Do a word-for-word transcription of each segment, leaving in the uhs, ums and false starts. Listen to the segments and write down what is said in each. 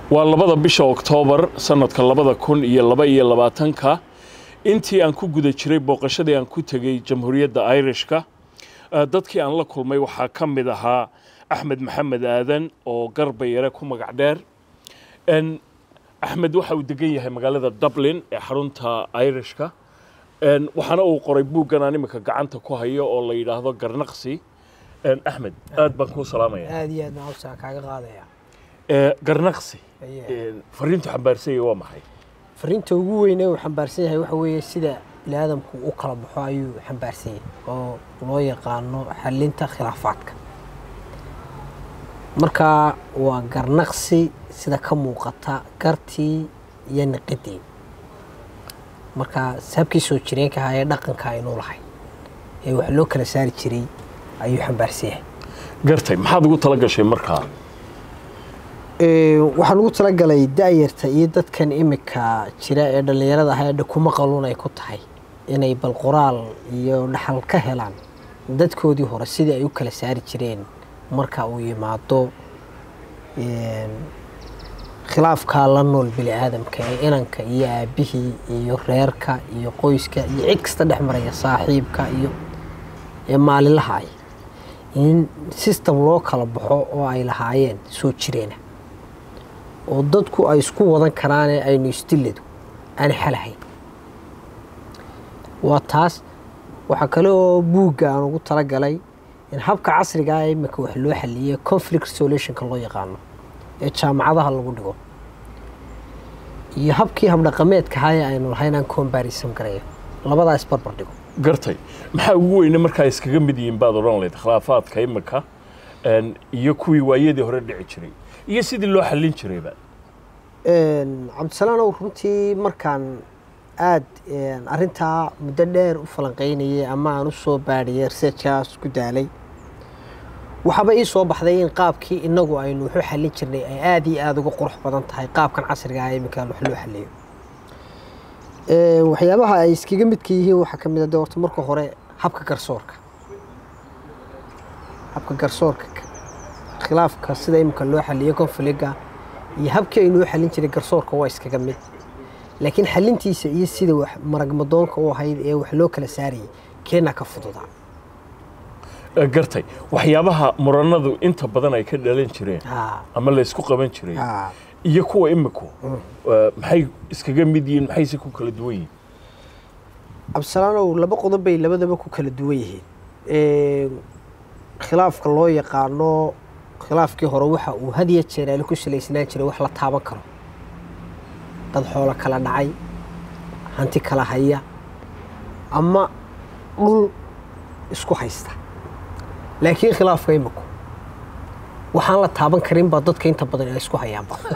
waa labada bisha Oktoobar sanadka labada kun iyo laba iyo labaatanka intii aan ku guda jiray booqashadii aan ku tagay Jamhuuriyadda Irishka dadkii aan la kulmay waxa ka mid ahaa Axmed Maxamed Aadan oo garba yare ku magac dheer en Axmed waxa uu degan yahay magaalada Dublin ee xarunta Irishka en waxana uu qoray buuggan aan imika gacanta ku hayo oo la yiraahdo Garnaqsi en Axmed aad baan ku salaamaya aad iyo aad baan u kaaga qaadaya ee Garnaqsi een fariintu xambaarsan waa maxay fariinta ugu weyn ee uu xambaarsan yahay waxa weeye sida ilaadamku u kala baxo ayuu xambaarsan yahay oo loo yaqaano xalinta khilaafaadka marka waa garnaqsi sida ka muuqata gartii iyo niqidii marka sababkii soo jireenka ah ee dhaqanka ay noolahay ee wax loo kala saari jiray ayuu xambaarsan yahay gartay maxaad ugu tala gashay markaa ee waxaan ugu tala galay daayirta iyo dadkan imika jira ee dhalinyarada ah ee kuma qaluun ay ku tahay inay bal qoraal iyo dhaxal ka helaan dadkoodii hore sidii ay u kala saari jireen marka uu yimaado een khilaafka la nool bini aadamka ee inanka iyo aabihii iyo reerka iyo qoyska iyo cid kasta dhexmaraya saaxiibka iyo ee maalinlaha in system loo kala baxo oo ay lahaayeen soo jireen oo dadku ay isku wadan karaan ee aynu istiladu aan xalahayn waa taas waxa kale oo buugga aan ugu tala galay in habka casriga ah imika wax loo xaliyay conflict resolution ka loo yaqaano ee jaamacadaha lagu dhigo iyo habkii hab dhaqameedka hay aynu lahayn aan comparison gareeyo labadaas barbar dhigo gartay maxaa ugu weyn markaa iskaga mid yihiin baad oran leed khilaafaadka imika een iyo kuwii waayadii hore dhici jiray iyo sidii loo xalin jirayba een Cabdisalaam oo runtii markaan aad arinta muddo dheer u falanqeynayay ama aan u soo baadhiyay researchkaas ku daalay waxaba ii soo baxday in qaabkii inagu aynu wuxuu xalin jirnay ay aad iyo aad uga qurux badan tahay qaabkan casriga ah ee imika wax loo xaliyo ee waxyaabaha ay iskaga midka yihiin waxa kamid ah doorto marka hore habka garsoorka habka garsoorka khilaafka sida imika loo xaliyo conflict-ga iyo habkii aynu u xalin jiray garsoorka waa iskaga mid laakiin xalintiisa iyo sida wax maragmadoonka oo ahayd ee wax loo kala saarayay keena ka fududa gartay waxyaabaha muranadu inta badan ay ka dhalan jireen ama la isku qaban jiray iyo kuwa imiko maxay iskaga mid yihiin maxay si ku kala duwan yihiin Absalaano laba qodob bay labadaba ku kala duwan yihiin ee khilaafka loo yaqaano khilaafkii hore waxa uu hadiya jeeray ku shileysnaan jiray wax la taaban karo dad xoolo kala dhacay hanti kala haya ama dhul isku haysta laakiin khilaafka imiko waxaan la taaban karin ba dadka inta badan ay isku hayaan ba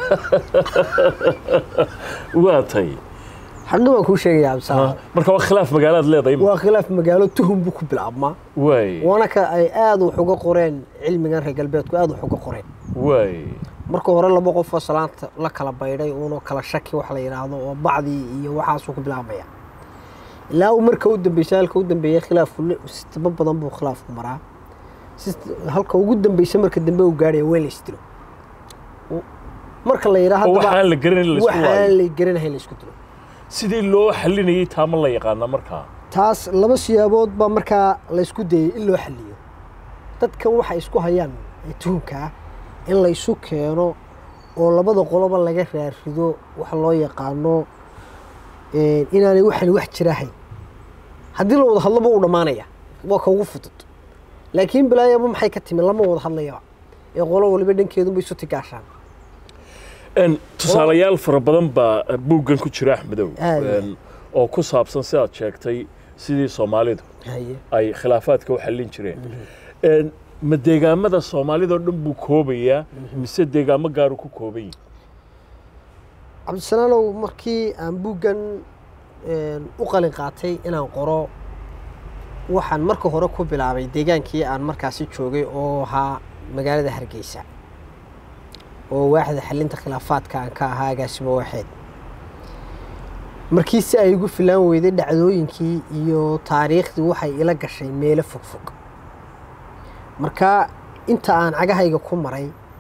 waa tay hadda waan ku sheegay Absalaam marka waa khilaaf magaalada leedahay waa khilaaf magaalo tuhum bu ku bilaabma way wana ka ay aad wax uga qoreen cilmigan reer galbeedku aad wax uga qoreen way marka hore laba qof oo salaanta la kala bayday oo kala shaki wax la yiraahdo oo bacdi iyo waxaas ku bilaabaya ilaa uu marka u dambeeyay halka u dambeeyay khilaafku sabab badan buu khilaafku maraa halka ugu dambeeyay marka dambe uu gaaray weel istiro marka la yiraahdo waxa la garan la isku waxa la garanahay la isku diro sidii loo xalinayay taama la yaqaan marka taas laba siyaabood ba marka la isku dayay in loo xaliyo dadkan waxa isku hayaan tuhunka in la isu keeno oo labada qoloba laga raarido wax loo yaqaano ee inaanay waxan wax jirahay hadii la wada hadlaba uu dhamaanaya waa ka ugu fudud laakiin bilaayaba maxay ka timi lama wada hadlayo ee qolo waliba dhankeedu bay isu tigaashaan en tusaalayaal fara badan ba buuggan ku jira Axmedow en oo ku saabsan sidaad sheegtay sidii Soomaalidu ay khilaafaadka u xalin jireen en ma deegaamada Soomaalida oo dhan buu koobaya mise deegaamo gaar ku koobay Cabdisalaam markii aan buuggan u qalin qaatay inaan qoro waxaan marka hore ku bilaabay deegaankii aan markaasi joogay oo ahaa magaalada Hargeysa oo waaxda xalinta khilaafaadka aan ka ahaa agaasimo waaxid markii si ay ugu filaan weyday dhacdooyinkii iyo taariikhdii waxay ila gashay meel fog fog marka inta aan cagahayga ku maray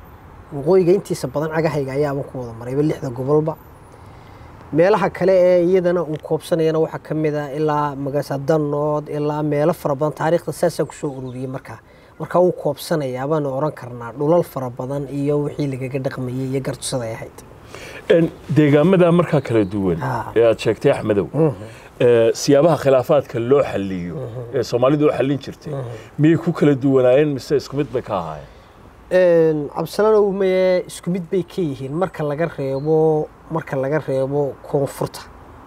waqooyiga intiisa badan cagahayga ayaaba ku wada marayba lixda gobolba meelaha kale ee iyadana uu koobsanayana waxaa ka mid ah ilaa magaalada Danood ilaa meelo fara badan taariikhda saasa ku soo ururiyay markaa markaa uu koobsanaya baan oran karnaa dhulal fara badan iyo wixii lagaga dhaqmayay iyo gartusada ay ahayd een deegaamada markaa kala duwan ee aad sheegtay Axmedow ee siyaabaha khilaafaadka loo xalliyo ee Soomaalidu u xallin jirtay miyay ku kala duwanaayeen mise isku mid bay ka ahaayeen een absalano ma isku mid bay ka yihiin marka laga reebo marka laga reebo koonfurta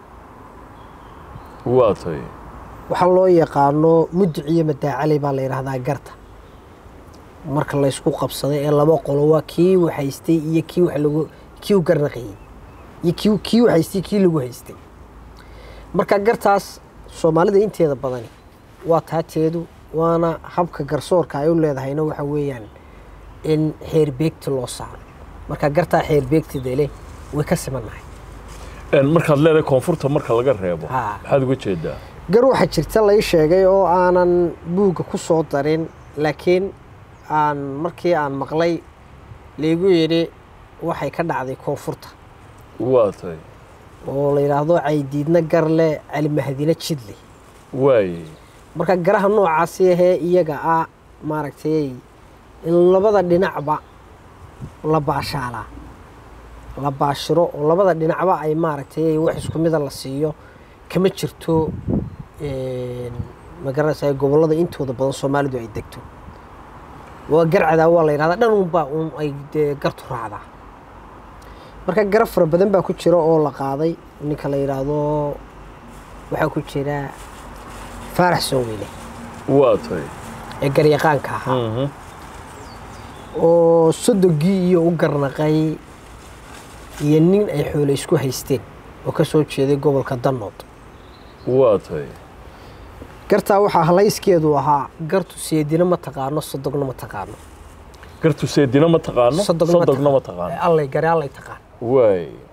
waatay waxa loo yaqaano mudciye madaacali baa la yiraahdaa garta marka la isku qabsaday ee laba qolo waa kii waxaystay iyo kii wax lagu kii u garnaqay iyo kii kii waxaystay kii lagu haystay marka gartaas Soomaalida inteeda badan waa taateedu waana habka garsoorka ay u leedahayna waxa weeyaan in heer beegti loo saaro marka garta heer beegtideele way ka simanahay een marka leedahay koonfurta marka laga reebo maxaad uga jeedaa gar waxa jirta la sheegay oo aanan buuga ku soo darin laakiin aan markii aan maqlay leegu yiri waxay ka dhacday koonfurta waatay oo la yiraahdo Caydiidna Garle Ali Mahadina Jidle way marka garaha noocaas ah iyaga ah maaragtay in labada dhinacba la baashala la baashiro oo labada dhinacba ay maaragtay wax isku mid ah la siiyo kama jirto een magaranaysa gobolada intooda badan Soomaalidu ay degto waa garcada waa la yiraahdaa dhan unba un ay gartu raacda marka garaf fara badan baa ku jira oo la qaaday ninka la yiraahdo waxa ku jira Faarax Soowiile waatay ee garyaqaanka ahaa oo sodogii iyo u garnaqay iyo nin ay xoolo isku haysteen oo ka soo jeeday gobolka Danood waatay garta waxa halayskeedu ahaa gartu seedina ma taqaano sodogna ma taqaano gartu seedina ma taqaano sodogna ma taqaano allay garay allay taqaan way